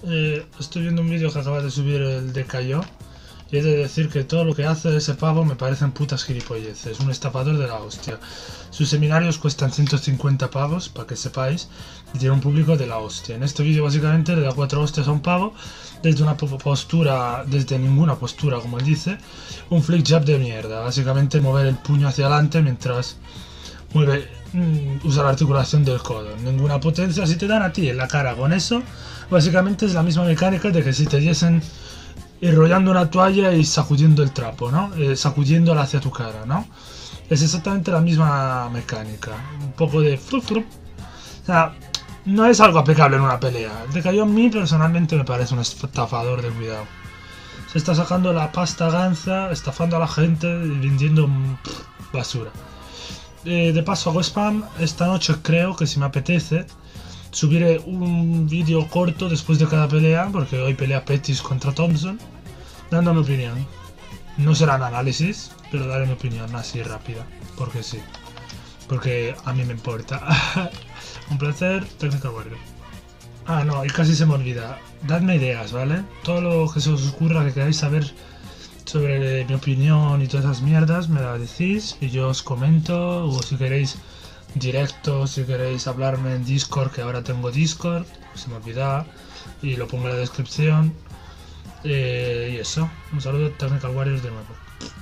Estoy viendo un vídeo que acaba de subir el de Cayo y he de decir que todo lo que hace ese pavo me parecen putas gilipolleces, un estafador de la hostia. Sus seminarios cuestan 150 pavos, para que sepáis, y tiene un público de la hostia. En este vídeo básicamente le da 4 hostias a un pavo desde una postura, desde ninguna postura, como él dice, un flick jab de mierda, básicamente mover el puño hacia adelante mientras mueve, usa la articulación del codo, ninguna potencia. Si te dan a ti en la cara con eso, básicamente es la misma mecánica de que si te diesen enrollando una toalla y sacudiendo el trapo, ¿no? Sacudiéndola hacia tu cara, ¿no? Es exactamente la misma mecánica, un poco de frup, frup. O sea, no es algo aplicable en una pelea. El de Cayo a mí personalmente me parece un estafador de cuidado. Se está sacando la pasta ganza, estafando a la gente y vendiendo basura. De paso hago spam, esta noche creo que si me apetece subiré un vídeo corto después de cada pelea, porque hoy pelea Pettis contra Thompson, dando mi opinión. No serán análisis, pero daré mi opinión así rápida, porque sí, porque a mí me importa. Un placer, Technical Warrior. Ah, no, y casi se me olvida. Dadme ideas, ¿vale? Todo lo que se os ocurra que queráis saber sobre mi opinión y todas esas mierdas, me la decís y yo os comento, o si queréis directo, si queréis hablarme en Discord, que ahora tengo Discord, se me olvida, y lo pongo en la descripción. Y eso, un saludo, Technical Warriors de nuevo.